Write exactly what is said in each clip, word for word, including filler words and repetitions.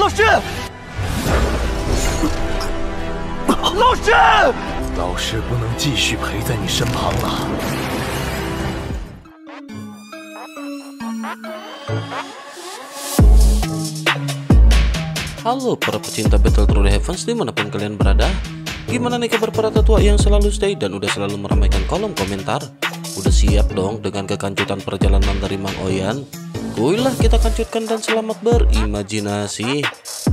老师，老师， 老师不能继续陪在你身旁了。 Halo para pecinta Battle Through the Heavens dimanapun kalian berada. Gimana nih kabar para tetua yang selalu stay dan udah selalu meramaikan kolom komentar? Udah siap dong dengan kekancutan perjalanan dari Mang Oyan? Kuilah kita kancutkan dan selamat berimajinasi.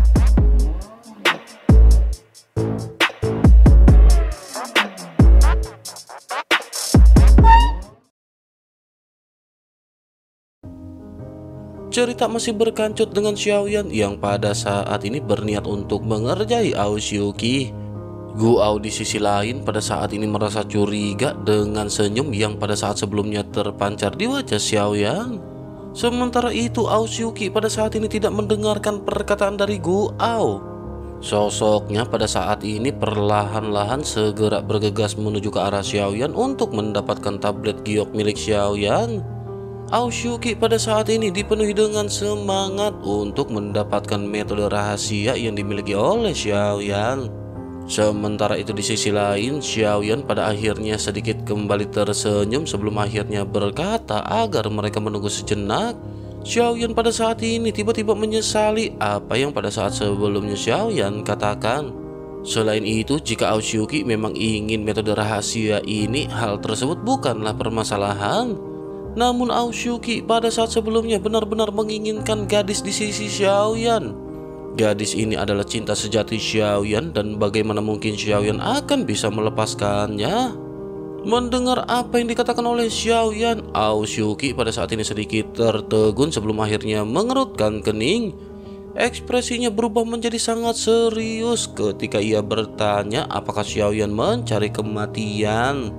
Cerita masih berkancut dengan Xiaoyan yang pada saat ini berniat untuk mengerjai Ao Xiuqi. Guao di sisi lain pada saat ini merasa curiga dengan senyum yang pada saat sebelumnya terpancar di wajah Xiaoyan. Sementara itu Ao Xiuqi pada saat ini tidak mendengarkan perkataan dari Guao. Sosoknya pada saat ini perlahan-lahan segera bergegas menuju ke arah Xiaoyan untuk mendapatkan tablet giok milik Xiaoyan. Ao Xiuqi pada saat ini dipenuhi dengan semangat untuk mendapatkan metode rahasia yang dimiliki oleh Xiaoyan. Sementara itu di sisi lain, Xiaoyan pada akhirnya sedikit kembali tersenyum sebelum akhirnya berkata agar mereka menunggu sejenak. Xiaoyan pada saat ini tiba-tiba menyesali apa yang pada saat sebelumnya Xiaoyan katakan. Selain itu, jika Ao Xiuqi memang ingin metode rahasia ini, hal tersebut bukanlah permasalahan. Namun Ao Xiuqi pada saat sebelumnya benar-benar menginginkan gadis di sisi Xiaoyan. Gadis ini adalah cinta sejati Xiaoyan dan bagaimana mungkin Xiaoyan akan bisa melepaskannya. Mendengar apa yang dikatakan oleh Xiaoyan, Ao Xiuqi pada saat ini sedikit tertegun sebelum akhirnya mengerutkan kening. Ekspresinya berubah menjadi sangat serius ketika ia bertanya apakah Xiaoyan mencari kematian.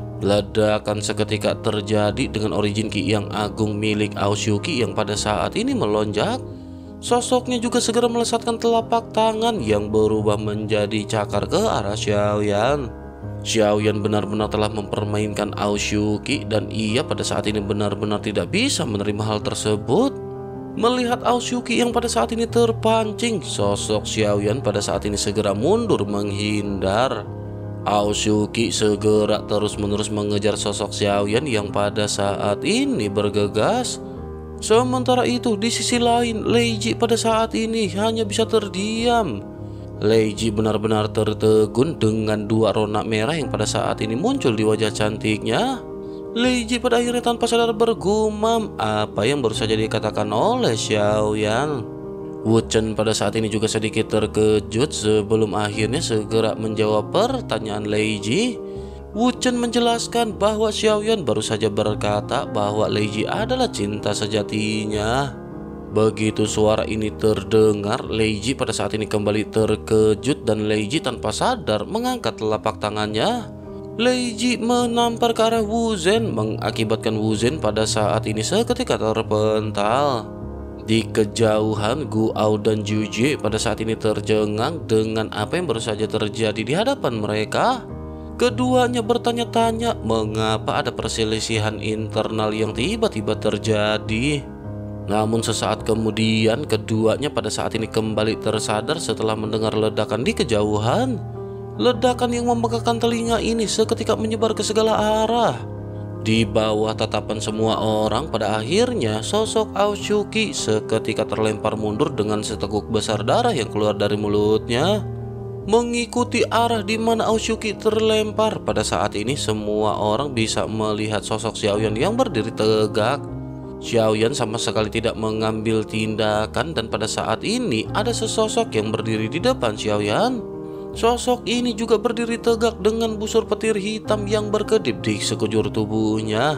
Ledakan seketika terjadi dengan origin ki yang agung milik Ao Xiuqi yang pada saat ini melonjak. Sosoknya juga segera melesatkan telapak tangan yang berubah menjadi cakar ke arah Xiaoyan. Xiaoyan benar-benar telah mempermainkan Ao Xiuqi dan ia pada saat ini benar-benar tidak bisa menerima hal tersebut. Melihat Ao Xiuqi yang pada saat ini terpancing, sosok Xiaoyan pada saat ini segera mundur menghindar. Ao Xiuqi segera terus-menerus mengejar sosok Xiaoyan yang pada saat ini bergegas. Sementara itu di sisi lain, Lei Ji pada saat ini hanya bisa terdiam. Lei Ji benar-benar tertegun dengan dua rona merah yang pada saat ini muncul di wajah cantiknya. Lei Ji pada akhirnya tanpa sadar bergumam apa yang baru saja dikatakan oleh Xiaoyan. Wu Chen pada saat ini juga sedikit terkejut sebelum akhirnya segera menjawab pertanyaan Lei Ji. Wu Chen menjelaskan bahwa Xiaoyan baru saja berkata bahwa Lei Ji adalah cinta sejatinya. Begitu suara ini terdengar, Lei Ji pada saat ini kembali terkejut dan Lei Ji tanpa sadar mengangkat telapak tangannya. Lei Ji menampar ke arah Wu Zhen mengakibatkan Wu Zhen pada saat ini seketika terpental. Di kejauhan, Guao dan Juje pada saat ini tercengang dengan apa yang baru saja terjadi di hadapan mereka. Keduanya bertanya-tanya mengapa ada perselisihan internal yang tiba-tiba terjadi. Namun sesaat kemudian keduanya pada saat ini kembali tersadar setelah mendengar ledakan di kejauhan. Ledakan yang membengkakkan telinga ini seketika menyebar ke segala arah. Di bawah tatapan semua orang, pada akhirnya sosok Ao Xiuqi seketika terlempar mundur dengan seteguk besar darah yang keluar dari mulutnya. Mengikuti arah di mana Ao Xiuqi terlempar, pada saat ini semua orang bisa melihat sosok Xiaoyan yang berdiri tegak. Xiaoyan sama sekali tidak mengambil tindakan dan pada saat ini ada sesosok yang berdiri di depan Xiaoyan. Sosok ini juga berdiri tegak dengan busur petir hitam yang berkedip di sekujur tubuhnya.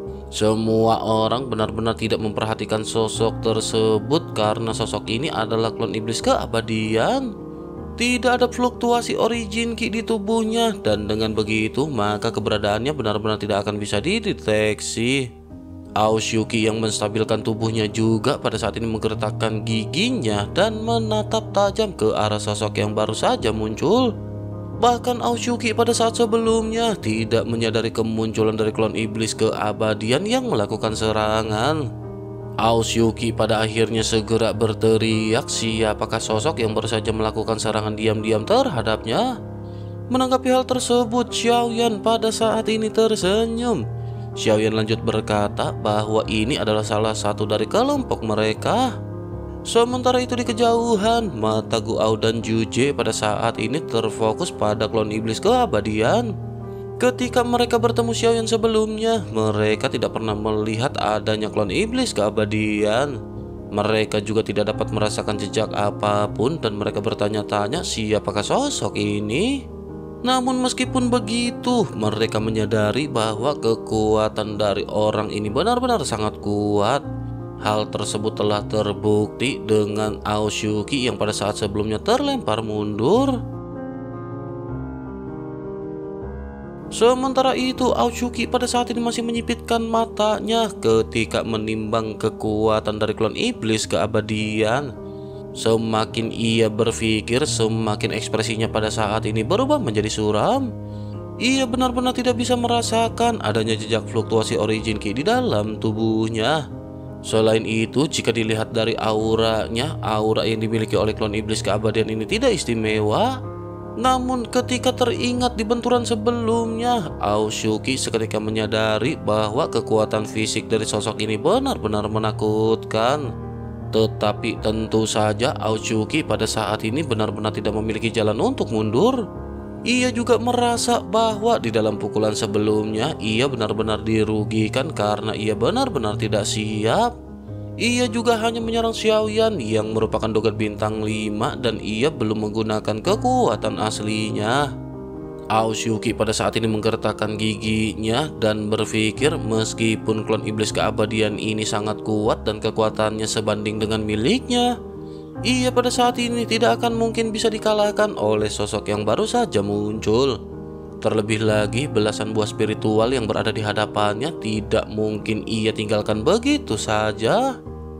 Semua orang benar-benar tidak memperhatikan sosok tersebut karena sosok ini adalah klon iblis keabadian. Tidak ada fluktuasi origin ki di tubuhnya dan dengan begitu maka keberadaannya benar-benar tidak akan bisa dideteksi. Ao Xiuqi yang menstabilkan tubuhnya juga pada saat ini menggerakkan giginya dan menatap tajam ke arah sosok yang baru saja muncul. Bahkan Ao Xiuqi pada saat sebelumnya tidak menyadari kemunculan dari klon iblis keabadian yang melakukan serangan. Aosyuki pada akhirnya segera berteriak siapakah sosok yang baru saja melakukan serangan diam-diam terhadapnya. Menanggapi hal tersebut, Xiaoyan pada saat ini tersenyum. Xiaoyan lanjut berkata bahwa ini adalah salah satu dari kelompok mereka. Sementara itu di kejauhan, mata Guao dan Juje pada saat ini terfokus pada klon iblis keabadian. Ketika mereka bertemu Xiaoyan sebelumnya, mereka tidak pernah melihat adanya klon iblis keabadian. Mereka juga tidak dapat merasakan jejak apapun dan mereka bertanya-tanya siapakah sosok ini. Namun meskipun begitu, mereka menyadari bahwa kekuatan dari orang ini benar-benar sangat kuat. Hal tersebut telah terbukti dengan Aosyuki yang pada saat sebelumnya terlempar mundur. Sementara itu, Aosyuki pada saat ini masih menyipitkan matanya ketika menimbang kekuatan dari klon iblis keabadian. Semakin ia berpikir, semakin ekspresinya pada saat ini berubah menjadi suram. Ia benar-benar tidak bisa merasakan adanya jejak fluktuasi origin ki di dalam tubuhnya. Selain itu, jika dilihat dari auranya, aura yang dimiliki oleh klon iblis keabadian ini tidak istimewa. Namun ketika teringat di benturan sebelumnya, Aosyuki seketika menyadari bahwa kekuatan fisik dari sosok ini benar-benar menakutkan. Tetapi tentu saja Aosyuki pada saat ini benar-benar tidak memiliki jalan untuk mundur. Ia juga merasa bahwa di dalam pukulan sebelumnya ia benar-benar dirugikan karena ia benar-benar tidak siap. Ia juga hanya menyerang Xiaoyan yang merupakan dogat bintang lima dan ia belum menggunakan kekuatan aslinya. Aosyuki pada saat ini menggertakkan giginya dan berpikir meskipun klon iblis keabadian ini sangat kuat dan kekuatannya sebanding dengan miliknya, ia pada saat ini tidak akan mungkin bisa dikalahkan oleh sosok yang baru saja muncul. Terlebih lagi belasan buah spiritual yang berada di hadapannya tidak mungkin ia tinggalkan begitu saja.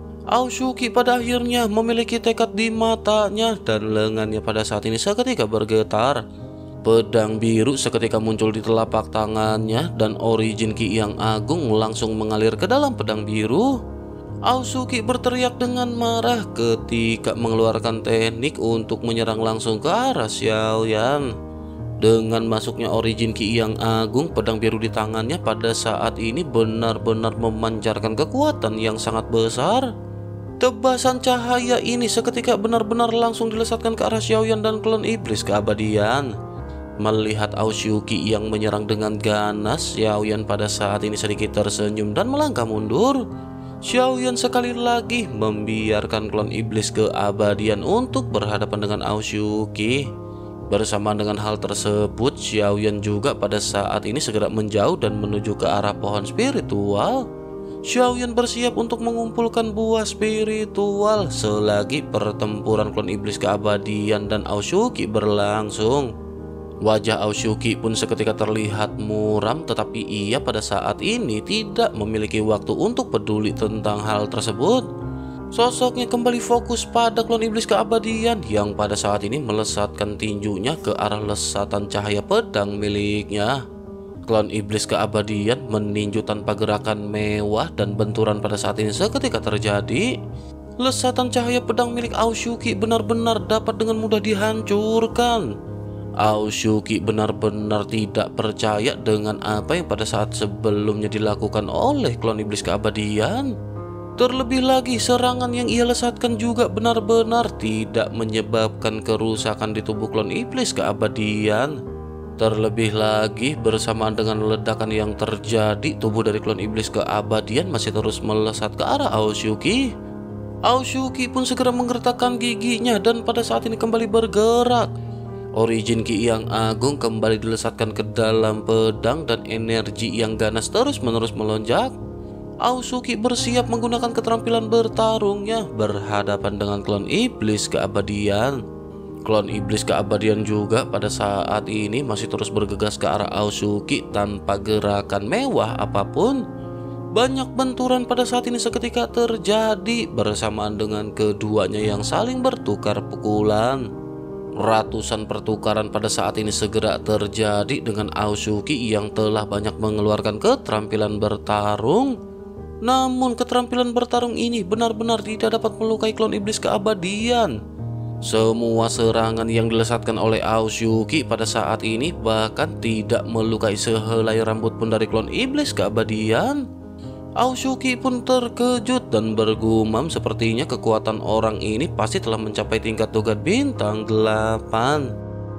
Aosyuki pada akhirnya memiliki tekad di matanya dan lengannya pada saat ini seketika bergetar. Pedang biru seketika muncul di telapak tangannya dan origin ki yang agung langsung mengalir ke dalam pedang biru. Aosyuki berteriak dengan marah ketika mengeluarkan teknik untuk menyerang langsung ke arah Xiaoyan. Dengan masuknya origin ki yang agung, pedang biru di tangannya pada saat ini benar-benar memancarkan kekuatan yang sangat besar. Tebasan cahaya ini seketika benar-benar langsung dilesatkan ke arah Xiaoyan dan klon iblis keabadian. Melihat Aosyuki yang menyerang dengan ganas, Xiaoyan pada saat ini sedikit tersenyum dan melangkah mundur. Xiaoyan sekali lagi membiarkan klon iblis keabadian untuk berhadapan dengan Aosyuki. Bersamaan dengan hal tersebut, Xiaoyan juga pada saat ini segera menjauh dan menuju ke arah pohon spiritual. Xiaoyan bersiap untuk mengumpulkan buah spiritual selagi pertempuran klon iblis keabadian dan Aosyuki berlangsung. Wajah Aosyuki pun seketika terlihat muram, tetapi ia pada saat ini tidak memiliki waktu untuk peduli tentang hal tersebut. Sosoknya kembali fokus pada klon iblis keabadian yang pada saat ini melesatkan tinjunya ke arah lesatan cahaya pedang miliknya. Klon iblis keabadian meninju tanpa gerakan mewah dan benturan pada saat ini seketika terjadi. Lesatan cahaya pedang milik Aosyuki benar-benar dapat dengan mudah dihancurkan. Aosyuki benar-benar tidak percaya dengan apa yang pada saat sebelumnya dilakukan oleh klon iblis keabadian. Terlebih lagi serangan yang ia lesatkan juga benar-benar tidak menyebabkan kerusakan di tubuh klon iblis keabadian. Terlebih lagi bersamaan dengan ledakan yang terjadi, tubuh dari klon iblis keabadian masih terus melesat ke arah Aosyuki. Aosyuki pun segera menggertakkan giginya dan pada saat ini kembali bergerak. Origin ki yang agung kembali dilesatkan ke dalam pedang dan energi yang ganas terus-menerus melonjak. Aosyuki bersiap menggunakan keterampilan bertarungnya berhadapan dengan klon iblis keabadian. Klon iblis keabadian juga pada saat ini masih terus bergegas ke arah Aosyuki tanpa gerakan mewah apapun. Banyak benturan pada saat ini seketika terjadi bersamaan dengan keduanya yang saling bertukar pukulan. Ratusan pertukaran pada saat ini segera terjadi dengan Aosyuki yang telah banyak mengeluarkan keterampilan bertarung. Namun keterampilan bertarung ini benar-benar tidak dapat melukai klon iblis keabadian. Semua serangan yang dilesatkan oleh Aosyuki pada saat ini bahkan tidak melukai sehelai rambut pun dari klon iblis keabadian. Aosyuki pun terkejut dan bergumam sepertinya kekuatan orang ini pasti telah mencapai tingkat togat bintang delapan.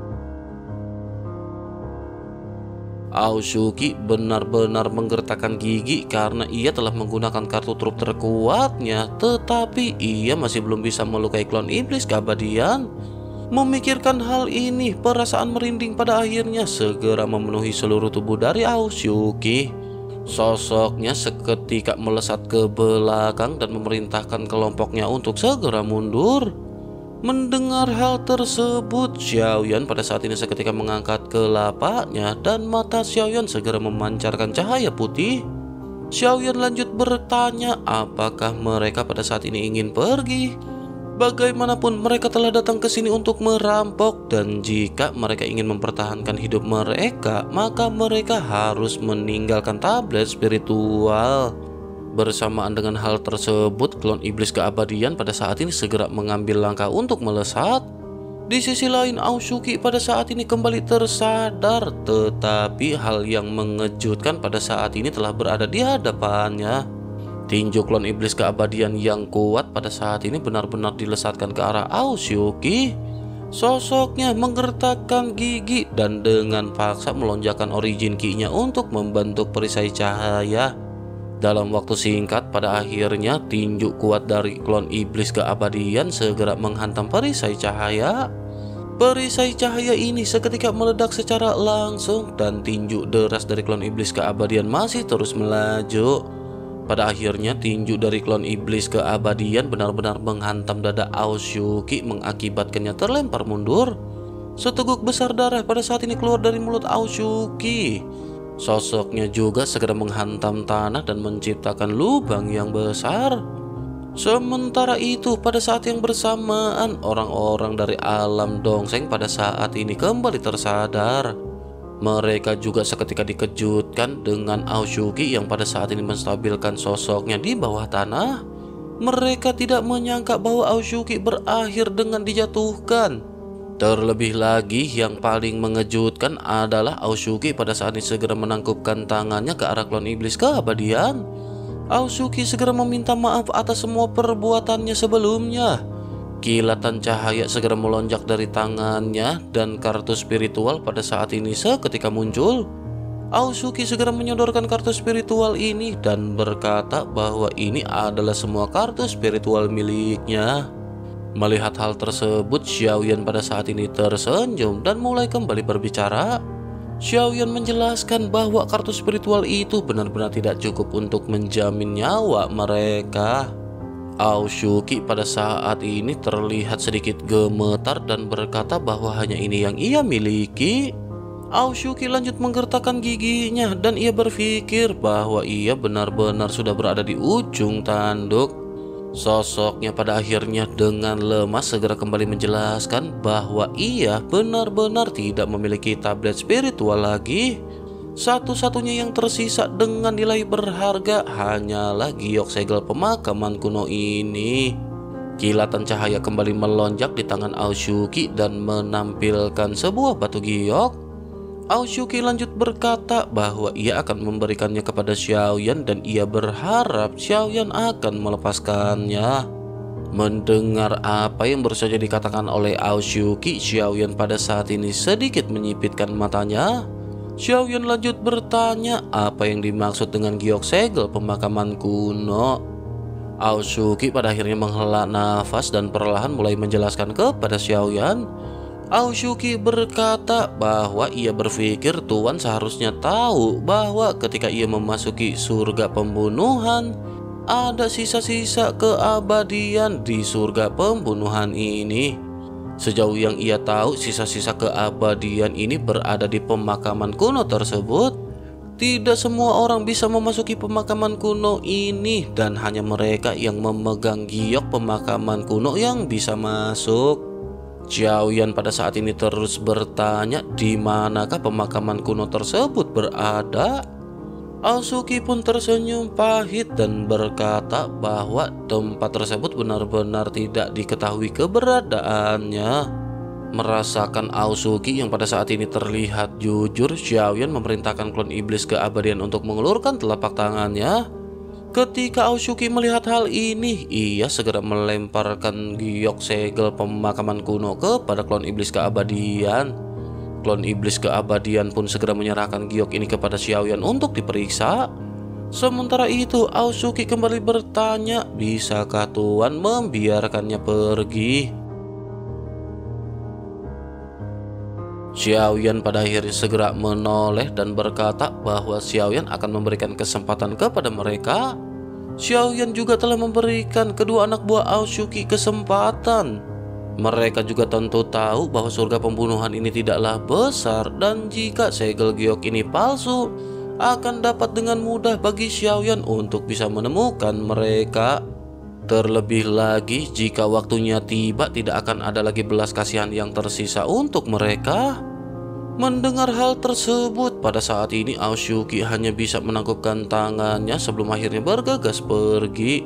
Aosyuki benar-benar menggertakkan gigi karena ia telah menggunakan kartu truf terkuatnya, tetapi ia masih belum bisa melukai klon iblis keabadian. Memikirkan hal ini, perasaan merinding pada akhirnya segera memenuhi seluruh tubuh dari Aosyuki. Sosoknya seketika melesat ke belakang dan memerintahkan kelompoknya untuk segera mundur. Mendengar hal tersebut, Xiaoyan pada saat ini seketika mengangkat kelapanya dan mata Xiaoyan segera memancarkan cahaya putih. Xiaoyan lanjut bertanya apakah mereka pada saat ini ingin pergi. Bagaimanapun mereka telah datang ke sini untuk merampok, dan jika mereka ingin mempertahankan hidup mereka, maka mereka harus meninggalkan tablet spiritual. Bersamaan dengan hal tersebut, klon iblis keabadian pada saat ini segera mengambil langkah untuk melesat. Di sisi lain, Aosyuki pada saat ini kembali tersadar, tetapi hal yang mengejutkan pada saat ini telah berada di hadapannya. Tinju klon iblis keabadian yang kuat pada saat ini benar-benar dilesatkan ke arah Aosyuki. Sosoknya menggertakkan gigi dan dengan paksa melonjakkan origin ki-nya untuk membentuk perisai cahaya. Dalam waktu singkat, pada akhirnya tinju kuat dari klon iblis keabadian segera menghantam perisai cahaya. Perisai cahaya ini seketika meledak secara langsung dan tinju deras dari klon iblis keabadian masih terus melaju. Pada akhirnya tinju dari klon iblis keabadian benar-benar menghantam dada Aosyuki, mengakibatkannya terlempar mundur. Seteguk besar darah pada saat ini keluar dari mulut Aosyuki. Sosoknya juga segera menghantam tanah dan menciptakan lubang yang besar. Sementara itu, pada saat yang bersamaan, orang-orang dari alam Dongseng pada saat ini kembali tersadar. Mereka juga seketika dikejutkan dengan Aosyuki yang pada saat ini menstabilkan sosoknya di bawah tanah. Mereka tidak menyangka bahwa Aosyuki berakhir dengan dijatuhkan. Terlebih lagi, yang paling mengejutkan adalah Aosyuki pada saat ini segera menangkupkan tangannya ke arah klon iblis keabadian. Aosyuki segera meminta maaf atas semua perbuatannya sebelumnya. Kilatan cahaya segera melonjak dari tangannya dan kartu spiritual pada saat ini seketika muncul. Aosyuki segera menyodorkan kartu spiritual ini dan berkata bahwa ini adalah semua kartu spiritual miliknya. Melihat hal tersebut, Xiaoyan pada saat ini tersenyum dan mulai kembali berbicara. Xiaoyan menjelaskan bahwa kartu spiritual itu benar-benar tidak cukup untuk menjamin nyawa mereka. Aosyuki pada saat ini terlihat sedikit gemetar dan berkata bahwa hanya ini yang ia miliki. Aosyuki lanjut menggertakkan giginya dan ia berpikir bahwa ia benar-benar sudah berada di ujung tanduk. Sosoknya pada akhirnya dengan lemas segera kembali menjelaskan bahwa ia benar-benar tidak memiliki tablet spiritual lagi. Satu-satunya yang tersisa dengan nilai berharga hanyalah giok segel pemakaman kuno ini. Kilatan cahaya kembali melonjak di tangan Aosyuki dan menampilkan sebuah batu giok. Aosyuki lanjut berkata bahwa ia akan memberikannya kepada Xiaoyan dan ia berharap Xiaoyan akan melepaskannya. Mendengar apa yang baru saja dikatakan oleh Aosyuki, Xiaoyan pada saat ini sedikit menyipitkan matanya. Xiaoyan lanjut bertanya apa yang dimaksud dengan giok segel pemakaman kuno. Aosyuki pada akhirnya menghela nafas dan perlahan mulai menjelaskan kepada Xiaoyan. Aosyuki berkata bahwa ia berpikir Tuan seharusnya tahu bahwa ketika ia memasuki surga pembunuhan, ada sisa-sisa keabadian di surga pembunuhan ini. Sejauh yang ia tahu, sisa-sisa keabadian ini berada di pemakaman kuno tersebut. Tidak semua orang bisa memasuki pemakaman kuno ini dan hanya mereka yang memegang giok pemakaman kuno yang bisa masuk. Xiaoyan pada saat ini terus bertanya di manakah pemakaman kuno tersebut berada. Aosuki pun tersenyum pahit dan berkata bahwa tempat tersebut benar-benar tidak diketahui keberadaannya. Merasakan Aosuki yang pada saat ini terlihat jujur, Xiaoyan memerintahkan klon iblis keabadian untuk mengulurkan telapak tangannya. Ketika Aosuki melihat hal ini, ia segera melemparkan giok segel pemakaman kuno kepada klon iblis keabadian. Klon iblis keabadian pun segera menyerahkan giok ini kepada Xiaoyan untuk diperiksa. Sementara itu, Aosuki kembali bertanya, bisakah Tuan membiarkannya pergi? Xiaoyan pada akhirnya segera menoleh dan berkata bahwa Xiaoyan akan memberikan kesempatan kepada mereka. Xiaoyan juga telah memberikan kedua anak buah Aosuki kesempatan. Mereka juga tentu tahu bahwa surga pembunuhan ini tidaklah besar, dan jika segel giok ini palsu, akan dapat dengan mudah bagi Xiaoyan untuk bisa menemukan mereka. Terlebih lagi, jika waktunya tiba, tidak akan ada lagi belas kasihan yang tersisa untuk mereka. Mendengar hal tersebut, pada saat ini Aosuki hanya bisa menangkupkan tangannya sebelum akhirnya bergegas pergi.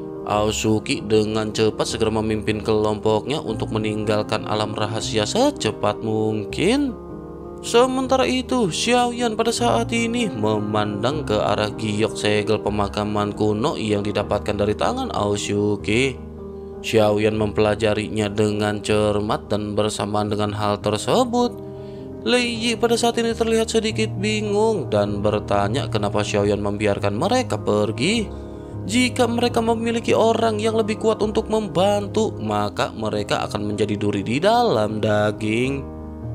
Aosuki dengan cepat segera memimpin kelompoknya untuk meninggalkan alam rahasia secepat mungkin. Sementara itu, Xiaoyan pada saat ini memandang ke arah giok segel pemakaman kuno yang didapatkan dari tangan Aosuki. Xiaoyan mempelajarinya dengan cermat, dan bersamaan dengan hal tersebut, Lei Yi pada saat ini terlihat sedikit bingung dan bertanya kenapa Xiaoyan membiarkan mereka pergi. Jika mereka memiliki orang yang lebih kuat untuk membantu, maka mereka akan menjadi duri di dalam daging.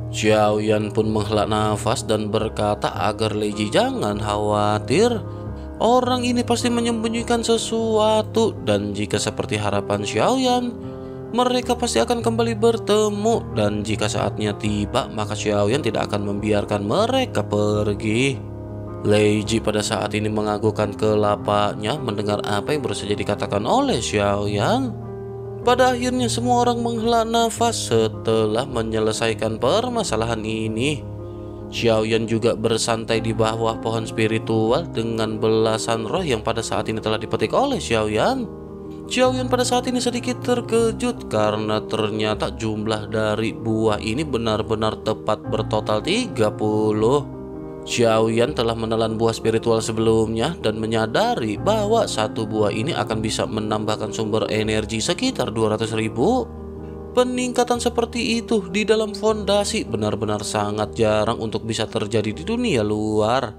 Xiaoyan pun menghela nafas dan berkata agar Lei Yi jangan khawatir. Orang ini pasti menyembunyikan sesuatu, dan jika seperti harapan Xiaoyan, mereka pasti akan kembali bertemu, dan jika saatnya tiba, maka Xiaoyan tidak akan membiarkan mereka pergi. Lei Yi pada saat ini menganggukkan kelapanya mendengar apa yang baru saja dikatakan oleh Xiaoyan. Pada akhirnya semua orang menghela nafas setelah menyelesaikan permasalahan ini. Xiaoyan juga bersantai di bawah pohon spiritual dengan belasan roh yang pada saat ini telah dipetik oleh Xiaoyan. Xiaoyan pada saat ini sedikit terkejut karena ternyata jumlah dari buah ini benar-benar tepat bertotal tiga puluh. Xiaoyan telah menelan buah spiritual sebelumnya dan menyadari bahwa satu buah ini akan bisa menambahkan sumber energi sekitar dua ratus ribu. Peningkatan seperti itu di dalam fondasi benar-benar sangat jarang untuk bisa terjadi di dunia luar.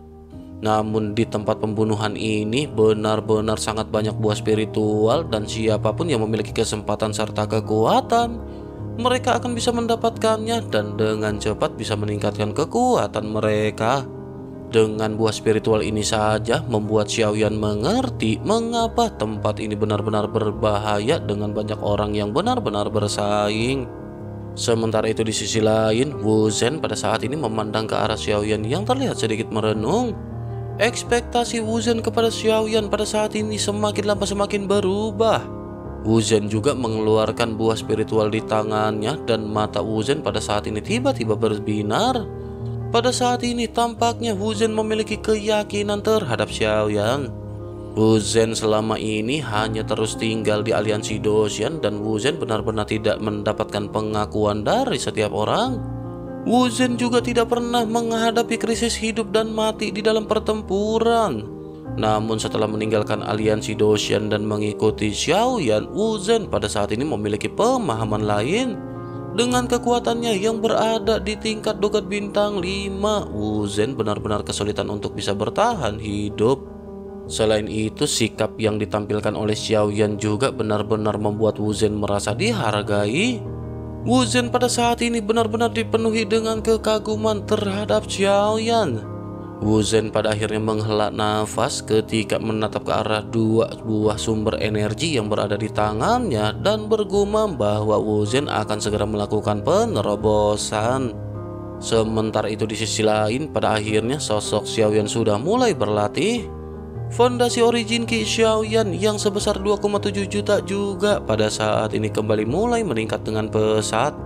Namun di tempat pembunuhan ini benar-benar sangat banyak buah spiritual, dan siapapun yang memiliki kesempatan serta kekuatan, mereka akan bisa mendapatkannya dan dengan cepat bisa meningkatkan kekuatan mereka. Dengan buah spiritual ini saja membuat Xiaoyan mengerti mengapa tempat ini benar-benar berbahaya dengan banyak orang yang benar-benar bersaing. Sementara itu di sisi lain, Wu Zhen pada saat ini memandang ke arah Xiaoyan yang terlihat sedikit merenung. Ekspektasi Wu Zhen kepada Xiaoyan pada saat ini semakin lama semakin berubah. Wu Zhen juga mengeluarkan buah spiritual di tangannya, dan mata Wu Zhen pada saat ini tiba-tiba berbinar. Pada saat ini tampaknya Wu Zhen memiliki keyakinan terhadap Xiaoyan. Wu Zhen selama ini hanya terus tinggal di aliansi Doshan, dan Wu Zhen benar-benar tidak mendapatkan pengakuan dari setiap orang. Wu Zhen juga tidak pernah menghadapi krisis hidup dan mati di dalam pertempuran. Namun setelah meninggalkan aliansi Doshan dan mengikuti Xiaoyan, Wu Zhen pada saat ini memiliki pemahaman lain. Dengan kekuatannya yang berada di tingkat dogat bintang lima, Wu Zhen benar-benar kesulitan untuk bisa bertahan hidup. Selain itu, sikap yang ditampilkan oleh Xiaoyan juga benar-benar membuat Wu Zhen merasa dihargai. Wu Zhen pada saat ini benar-benar dipenuhi dengan kekaguman terhadap Xiaoyan. Wu Zhen pada akhirnya menghela nafas ketika menatap ke arah dua buah sumber energi yang berada di tangannya dan bergumam bahwa Wu Zhen akan segera melakukan penerobosan. Sementara itu di sisi lain, pada akhirnya sosok Xiaoyan sudah mulai berlatih. Fondasi origin Ki Xiaoyan yang sebesar dua koma tujuh juta juga pada saat ini kembali mulai meningkat dengan pesat.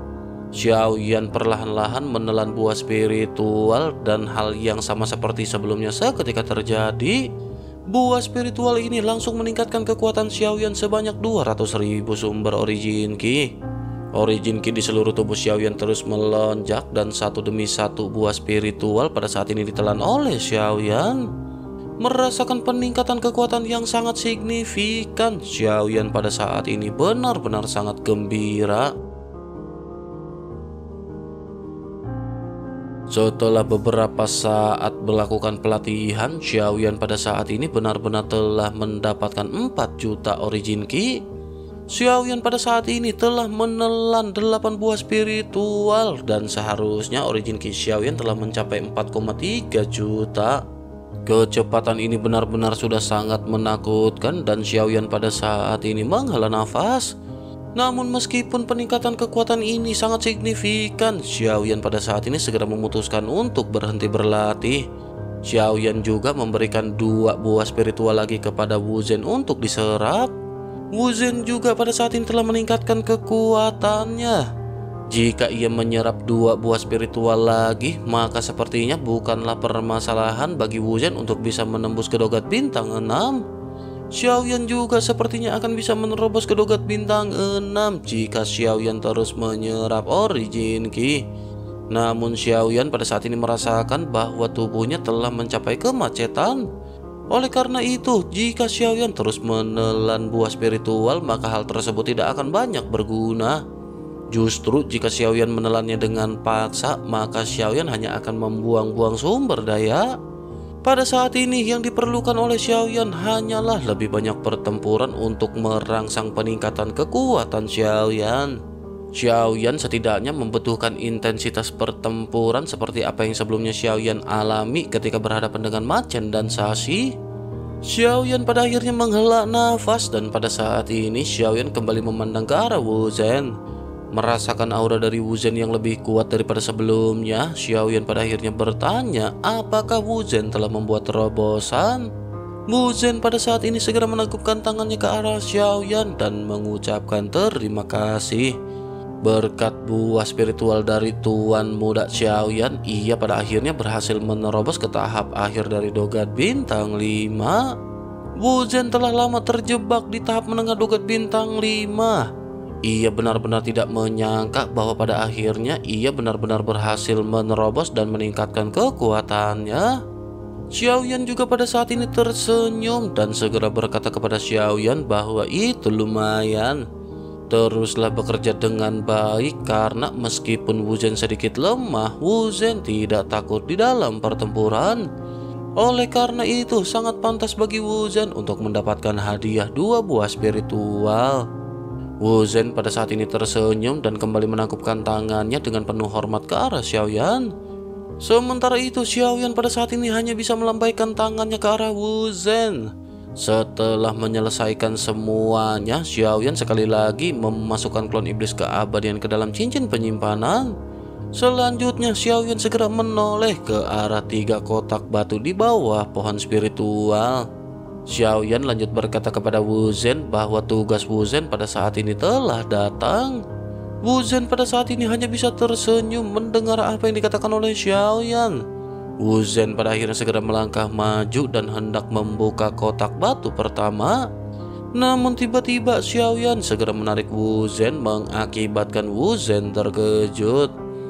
Xiaoyan perlahan-lahan menelan buah spiritual dan hal yang sama seperti sebelumnya seketika terjadi. Buah spiritual ini langsung meningkatkan kekuatan Xiaoyan sebanyak dua ratus ribu sumber origin ki. Origin ki di seluruh tubuh Xiaoyan terus melonjak dan satu demi satu buah spiritual pada saat ini ditelan oleh Xiaoyan. Merasakan peningkatan kekuatan yang sangat signifikan, Xiaoyan pada saat ini benar-benar sangat gembira. Setelah beberapa saat melakukan pelatihan, Xiaoyan pada saat ini benar-benar telah mendapatkan empat juta origin ki. Xiaoyan pada saat ini telah menelan delapan buah spiritual dan seharusnya origin ki Xiaoyan telah mencapai empat koma tiga juta. Kecepatan ini benar-benar sudah sangat menakutkan dan Xiaoyan pada saat ini menghela nafas. Namun meskipun peningkatan kekuatan ini sangat signifikan, Xiaoyan pada saat ini segera memutuskan untuk berhenti berlatih. Xiaoyan juga memberikan dua buah spiritual lagi kepada Wu Zhen untuk diserap. Wu Zhen juga pada saat ini telah meningkatkan kekuatannya. Jika ia menyerap dua buah spiritual lagi, maka sepertinya bukanlah permasalahan bagi Wu Zhen untuk bisa menembus ke dogat bintang enam. Xiaoyan juga sepertinya akan bisa menerobos ke dogat bintang enam jika Xiaoyan terus menyerap origin ki. Namun Xiaoyan pada saat ini merasakan bahwa tubuhnya telah mencapai kemacetan. Oleh karena itu, jika Xiaoyan terus menelan buah spiritual, maka hal tersebut tidak akan banyak berguna. Justru jika Xiaoyan menelannya dengan paksa, maka Xiaoyan hanya akan membuang-buang sumber daya. Pada saat ini yang diperlukan oleh Xiaoyan hanyalah lebih banyak pertempuran untuk merangsang peningkatan kekuatan Xiaoyan. Xiaoyan setidaknya membutuhkan intensitas pertempuran seperti apa yang sebelumnya Xiaoyan alami ketika berhadapan dengan Ma Chen dan Shashi. Xiaoyan pada akhirnya menghela nafas dan pada saat ini Xiaoyan kembali memandang ke arah Wu Zhen. Merasakan aura dari Wu Zhen yang lebih kuat daripada sebelumnya, Xiaoyan pada akhirnya bertanya apakah Wu Zhen telah membuat terobosan. Wu Zhen pada saat ini segera menangkupkan tangannya ke arah Xiaoyan dan mengucapkan terima kasih. Berkat buah spiritual dari Tuan Muda Xiaoyan, ia pada akhirnya berhasil menerobos ke tahap akhir dari dogat bintang lima. Wu Zhen telah lama terjebak di tahap menengah dogat bintang lima. Ia benar-benar tidak menyangka bahwa pada akhirnya ia benar-benar berhasil menerobos dan meningkatkan kekuatannya. Xiaoyan juga pada saat ini tersenyum dan segera berkata kepada Xiaoyan bahwa itu lumayan. Teruslah bekerja dengan baik karena meskipun Wu Zhen sedikit lemah, Wu Zhen tidak takut di dalam pertempuran. Oleh karena itu sangat pantas bagi Wu Zhen untuk mendapatkan hadiah dua buah spiritual. Wu Zhen pada saat ini tersenyum dan kembali menangkupkan tangannya dengan penuh hormat ke arah Xiaoyan. Sementara itu Xiaoyan pada saat ini hanya bisa melambaikan tangannya ke arah Wu Zhen. Setelah menyelesaikan semuanya, Xiaoyan sekali lagi memasukkan klon iblis keabadian ke dalam cincin penyimpanan. Selanjutnya Xiaoyan segera menoleh ke arah tiga kotak batu di bawah pohon spiritual. Xiaoyan lanjut berkata kepada Wu Zhen bahwa tugas Wu Zhen pada saat ini telah datang. Wu Zhen pada saat ini hanya bisa tersenyum mendengar apa yang dikatakan oleh Xiaoyan. Wu Zhen pada akhirnya segera melangkah maju dan hendak membuka kotak batu pertama. Namun tiba-tiba Xiaoyan segera menarik Wu Zhen mengakibatkan Wu Zhen terkejut.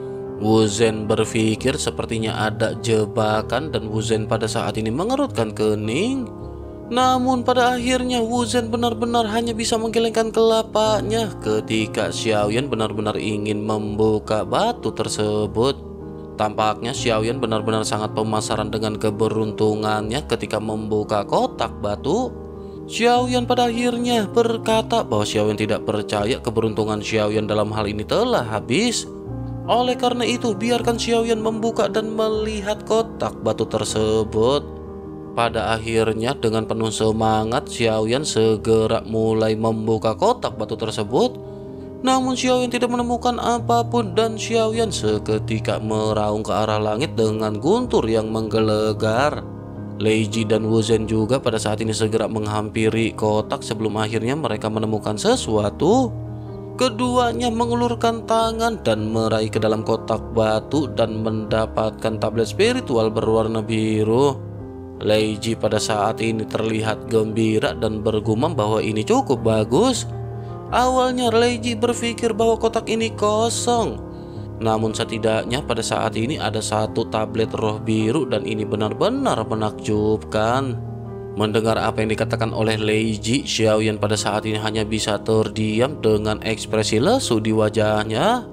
Wu Zhen berpikir sepertinya ada jebakan dan Wu Zhen pada saat ini mengerutkan kening. Namun pada akhirnya Wu Zhen benar-benar hanya bisa menggelengkan kelapanya ketika Xiaoyan benar-benar ingin membuka batu tersebut. Tampaknya Xiaoyan benar-benar sangat pemasaran dengan keberuntungannya ketika membuka kotak batu. Xiaoyan pada akhirnya berkata bahwa Xiaoyan tidak percaya keberuntungan Xiaoyan dalam hal ini telah habis. Oleh karena itu biarkan Xiaoyan membuka dan melihat kotak batu tersebut. Pada akhirnya dengan penuh semangat Xiaoyan segera mulai membuka kotak batu tersebut. Namun Xiaoyan tidak menemukan apapun dan Xiaoyan seketika meraung ke arah langit dengan guntur yang menggelegar. Lei Ji dan Wu Zhen juga pada saat ini segera menghampiri kotak sebelum akhirnya mereka menemukan sesuatu. Keduanya mengulurkan tangan dan meraih ke dalam kotak batu dan mendapatkan tablet spiritual berwarna biru. Lei Ji pada saat ini terlihat gembira dan bergumam bahwa ini cukup bagus. Awalnya Lei Ji berpikir bahwa kotak ini kosong. Namun setidaknya pada saat ini ada satu tablet roh biru dan ini benar-benar menakjubkan. Mendengar apa yang dikatakan oleh Lei Ji, Xiaoyan pada saat ini hanya bisa terdiam dengan ekspresi lesu di wajahnya.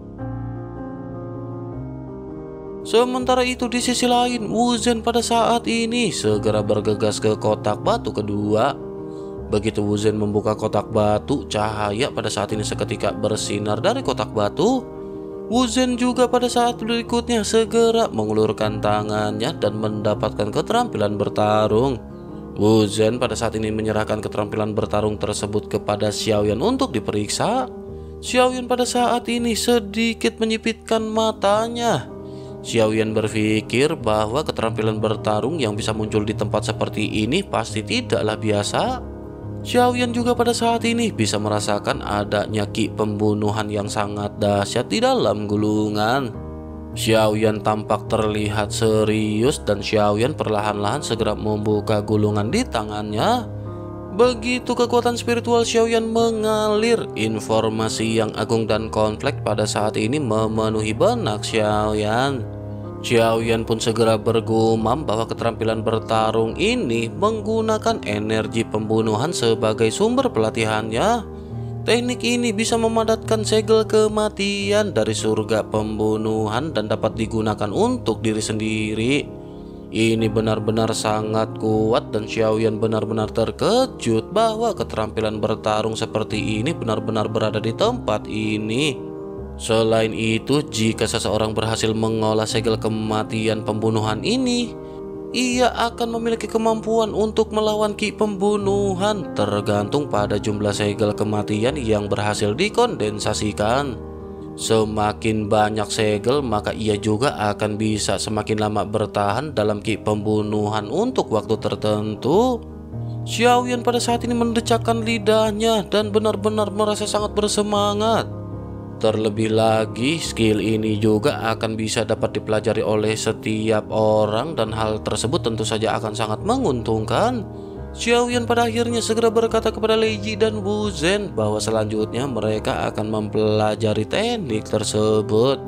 Sementara itu di sisi lain, Wu Zhen pada saat ini segera bergegas ke kotak batu kedua. Begitu Wu Zhen membuka kotak batu, cahaya pada saat ini seketika bersinar dari kotak batu. Wu Zhen juga pada saat berikutnya segera mengulurkan tangannya dan mendapatkan keterampilan bertarung. Wu Zhen pada saat ini menyerahkan keterampilan bertarung tersebut kepada Xiaoyan untuk diperiksa. Xiaoyan pada saat ini sedikit menyipitkan matanya. Xiaoyan berpikir bahwa keterampilan bertarung yang bisa muncul di tempat seperti ini pasti tidaklah biasa. Xiaoyan juga pada saat ini bisa merasakan adanya ki pembunuhan yang sangat dahsyat di dalam gulungan. Xiaoyan tampak terlihat serius dan Xiaoyan perlahan-lahan segera membuka gulungan di tangannya. Begitu kekuatan spiritual Xiaoyan mengalir, informasi yang agung dan kompleks pada saat ini memenuhi benak Xiaoyan. Xiaoyan pun segera bergumam bahwa keterampilan bertarung ini menggunakan energi pembunuhan sebagai sumber pelatihannya. Teknik ini bisa memadatkan segel kematian dari surga pembunuhan dan dapat digunakan untuk diri sendiri. Ini benar-benar sangat kuat dan Xiaoyan benar-benar terkejut bahwa keterampilan bertarung seperti ini benar-benar berada di tempat ini. Selain itu, jika seseorang berhasil mengolah segel kematian pembunuhan ini, ia akan memiliki kemampuan untuk melawan ki pembunuhan tergantung pada jumlah segel kematian yang berhasil dikondensasikan. Semakin banyak segel, maka ia juga akan bisa semakin lama bertahan dalam ki pembunuhan untuk waktu tertentu. Xiaoyan pada saat ini mendecakkan lidahnya dan benar-benar merasa sangat bersemangat. Terlebih lagi, skill ini juga akan bisa dapat dipelajari oleh setiap orang dan hal tersebut tentu saja akan sangat menguntungkan. Xiaoyan pada akhirnya segera berkata kepada Lei Ji dan Wu Zhen bahwa selanjutnya mereka akan mempelajari teknik tersebut.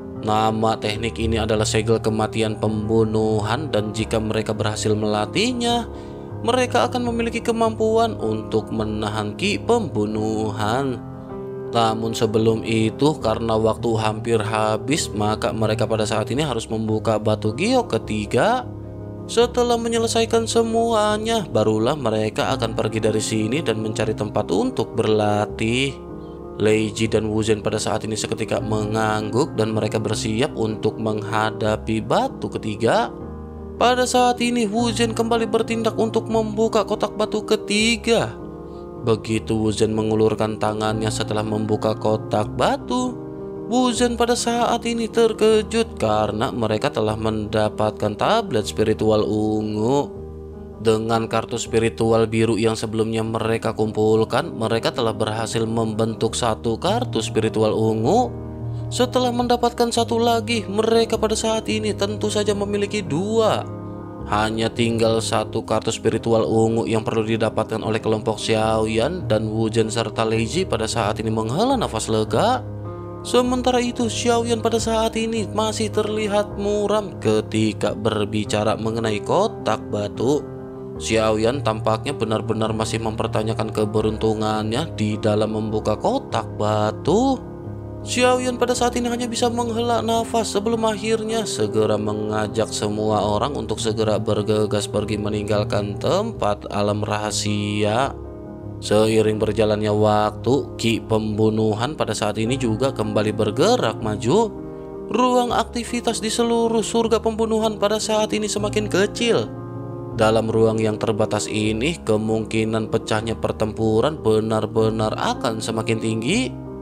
Nama teknik ini adalah segel kematian pembunuhan dan jika mereka berhasil melatihnya, mereka akan memiliki kemampuan untuk menahan ki pembunuhan. Namun sebelum itu, karena waktu hampir habis, maka mereka pada saat ini harus membuka batu giok ketiga. Setelah menyelesaikan semuanya, barulah mereka akan pergi dari sini dan mencari tempat untuk berlatih. Lei Ji dan Wu Zhen pada saat ini seketika mengangguk dan mereka bersiap untuk menghadapi batu ketiga. Pada saat ini Wu Zhen kembali bertindak untuk membuka kotak batu ketiga. Begitu Wu Zhen mengulurkan tangannya setelah membuka kotak batu, Wu Zhen pada saat ini terkejut karena mereka telah mendapatkan tablet spiritual ungu. Dengan kartu spiritual biru yang sebelumnya mereka kumpulkan, mereka telah berhasil membentuk satu kartu spiritual ungu. Setelah mendapatkan satu lagi, mereka pada saat ini tentu saja memiliki dua. Hanya tinggal satu kartu spiritual ungu yang perlu didapatkan oleh kelompok Xiaoyan dan Wu Zhen serta Lei Ji pada saat ini menghela nafas lega. Sementara itu Xiaoyan pada saat ini masih terlihat muram ketika berbicara mengenai kotak batu. Xiaoyan tampaknya benar-benar masih mempertanyakan keberuntungannya di dalam membuka kotak batu. Xiaoyan pada saat ini hanya bisa menghela nafas sebelum akhirnya segera mengajak semua orang untuk segera bergegas pergi meninggalkan tempat alam rahasia. Seiring berjalannya waktu, ki pembunuhan pada saat ini juga kembali bergerak maju. Ruang aktivitas di seluruh surga pembunuhan pada saat ini semakin kecil. Dalam ruang yang terbatas ini, kemungkinan pecahnya pertempuran benar-benar akan semakin tinggi.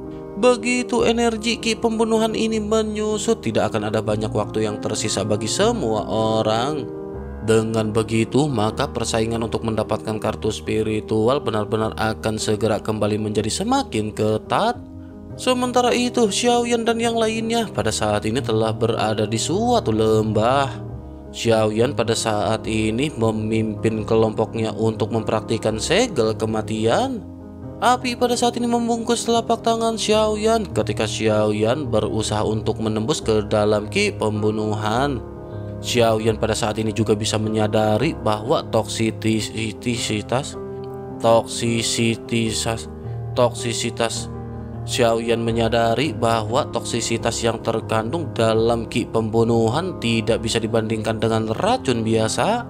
Begitu energi ki pembunuhan ini menyusut, tidak akan ada banyak waktu yang tersisa bagi semua orang. Dengan begitu, maka persaingan untuk mendapatkan kartu spiritual benar-benar akan segera kembali menjadi semakin ketat. Sementara itu, Xiaoyan dan yang lainnya pada saat ini telah berada di suatu lembah. Xiaoyan pada saat ini memimpin kelompoknya untuk mempraktikkan segel kematian. Api pada saat ini membungkus telapak tangan Xiaoyan ketika Xiaoyan berusaha untuk menembus ke dalam ki pembunuhan. Xiaoyan pada saat ini juga bisa menyadari bahwa toksisitas toksisitas toksisitas Xiaoyan menyadari bahwa toksisitas yang terkandung dalam ki pembunuhan tidak bisa dibandingkan dengan racun biasa.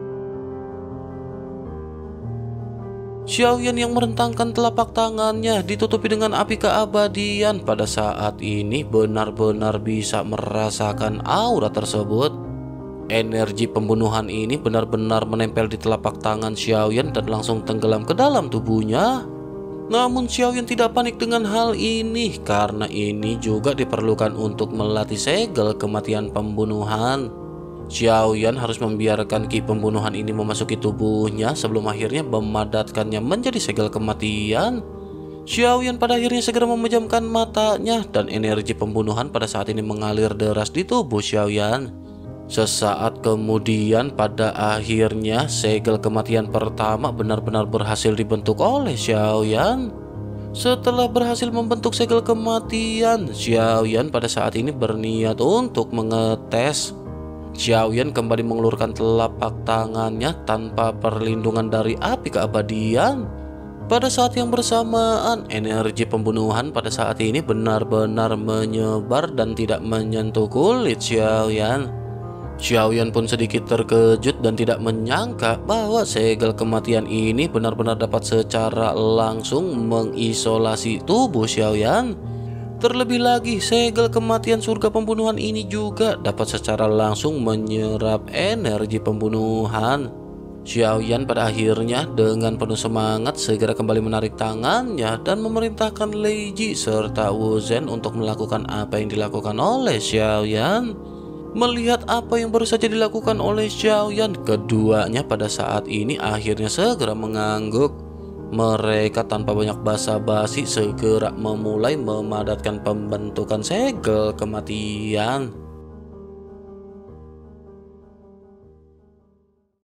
Xiaoyan yang merentangkan telapak tangannya ditutupi dengan api keabadian pada saat ini benar-benar bisa merasakan aura tersebut. Energi pembunuhan ini benar-benar menempel di telapak tangan Xiaoyan dan langsung tenggelam ke dalam tubuhnya. Namun Xiaoyan tidak panik dengan hal ini karena ini juga diperlukan untuk melatih segel kematian pembunuhan. Xiaoyan harus membiarkan ki pembunuhan ini memasuki tubuhnya sebelum akhirnya memadatkannya menjadi segel kematian. Xiaoyan pada akhirnya segera memejamkan matanya dan energi pembunuhan pada saat ini mengalir deras di tubuh Xiaoyan. Sesaat kemudian pada akhirnya segel kematian pertama benar-benar berhasil dibentuk oleh Xiaoyan. Setelah berhasil membentuk segel kematian, Xiaoyan pada saat ini berniat untuk mengetes. Xiaoyan kembali mengulurkan telapak tangannya tanpa perlindungan dari api keabadian. Pada saat yang bersamaan, energi pembunuhan pada saat ini benar-benar menyebar dan tidak menyentuh kulit Xiaoyan. Xiaoyan pun sedikit terkejut dan tidak menyangka bahwa segel kematian ini benar-benar dapat secara langsung mengisolasi tubuh Xiaoyan. Terlebih lagi, segel kematian surga pembunuhan ini juga dapat secara langsung menyerap energi pembunuhan. Xiaoyan pada akhirnya dengan penuh semangat segera kembali menarik tangannya dan memerintahkan Lei Ji serta Wu Zhen untuk melakukan apa yang dilakukan oleh Xiaoyan. Melihat apa yang baru saja dilakukan oleh Xiaoyan, keduanya pada saat ini akhirnya segera mengangguk. Mereka tanpa banyak basa-basi segera memulai memadatkan pembentukan segel kematian.